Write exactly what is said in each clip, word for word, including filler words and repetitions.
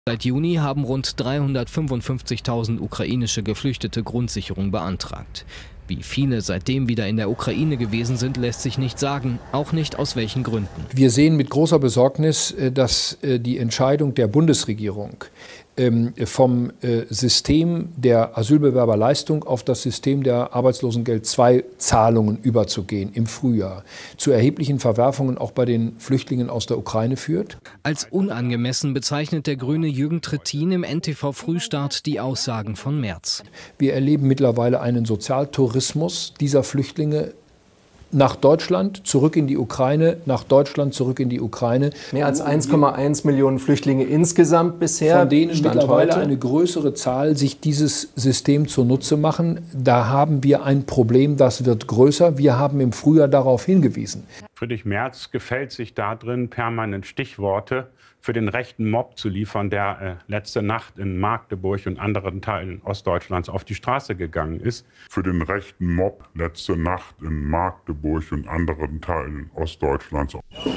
Seit Juni haben rund dreihundertfünfundfünfzigtausend ukrainische Geflüchtete Grundsicherung beantragt. Wie viele seitdem wieder in der Ukraine gewesen sind, lässt sich nicht sagen, auch nicht aus welchen Gründen. Wir sehen mit großer Besorgnis, dass die Entscheidung der Bundesregierung vom System der Asylbewerberleistung auf das System der Arbeitslosengeld zwei Zahlungen überzugehen im Frühjahr zu erheblichen Verwerfungen auch bei den Flüchtlingen aus der Ukraine führt. Als unangemessen bezeichnet der Grüne Jürgen Trittin im N T V Frühstart die Aussagen von Merz. Wir erleben mittlerweile einen Sozialtourismus dieser Flüchtlinge nach Deutschland, zurück in die Ukraine, nach Deutschland, zurück in die Ukraine. Mehr als eins Komma eins Millionen Flüchtlinge insgesamt bisher. Von denen Stand mittlerweile heute eine größere Zahl sich dieses System zunutze machen. Da haben wir ein Problem, das wird größer. Wir haben im Frühjahr darauf hingewiesen. Friedrich Merz gefällt sich darin, permanent Stichworte für den rechten Mob zu liefern, der äh, letzte Nacht in Magdeburg und anderen Teilen Ostdeutschlands auf die Straße gegangen ist. Für den rechten Mob letzte Nacht in Magdeburg und anderen Teilen Ostdeutschlands.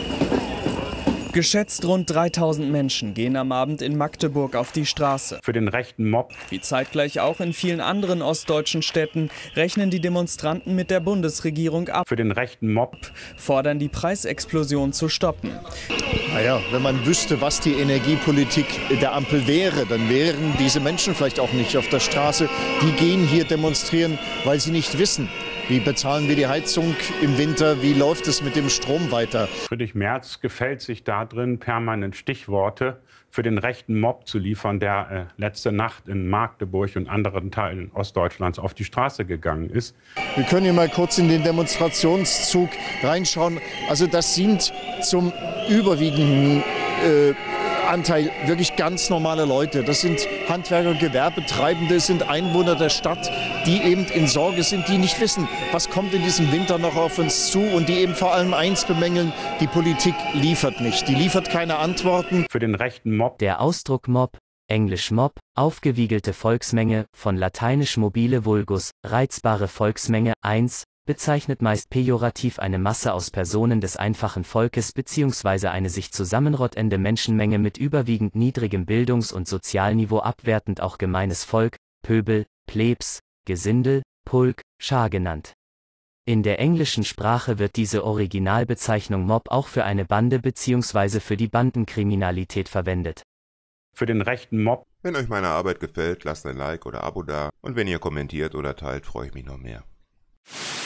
Geschätzt rund dreitausend Menschen gehen am Abend in Magdeburg auf die Straße. Für den rechten Mob. Wie zeitgleich auch in vielen anderen ostdeutschen Städten rechnen die Demonstranten mit der Bundesregierung ab. Für den rechten Mob. Fordern die Preisexplosion zu stoppen. Naja, wenn man wüsste, was die Energiepolitik der Ampel wäre, dann wären diese Menschen vielleicht auch nicht auf der Straße. Die gehen hier demonstrieren, weil sie nicht wissen, wie bezahlen wir die Heizung im Winter, wie läuft es mit dem Strom weiter. Friedrich Merz gefällt sich darin, permanent Stichworte für den rechten Mob zu liefern, der äh, letzte Nacht in Magdeburg und anderen Teilen Ostdeutschlands auf die Straße gegangen ist. Wir können hier mal kurz in den Demonstrationszug reinschauen. Also das sind zum überwiegenden äh, Anteil wirklich ganz normale Leute. Das sind Handwerker, Gewerbetreibende, das sind Einwohner der Stadt, die eben in Sorge sind, die nicht wissen, was kommt in diesem Winter noch auf uns zu und die eben vor allem eins bemängeln, die Politik liefert nicht. Die liefert keine Antworten. Für den rechten Mob. Der Ausdruck Mob, englisch Mob, aufgewiegelte Volksmenge, von lateinisch mobile vulgus, reizbare Volksmenge, eins, bezeichnet meist pejorativ eine Masse aus Personen des einfachen Volkes bzw. eine sich zusammenrottende Menschenmenge mit überwiegend niedrigem Bildungs- und Sozialniveau, abwertend auch gemeines Volk, Pöbel, Plebs, Gesindel, Pulk, Schar genannt. In der englischen Sprache wird diese Originalbezeichnung Mob auch für eine Bande bzw. für die Bandenkriminalität verwendet. Für den rechten Mob. Wenn euch meine Arbeit gefällt, lasst ein Like oder Abo da und wenn ihr kommentiert oder teilt, freue ich mich noch mehr.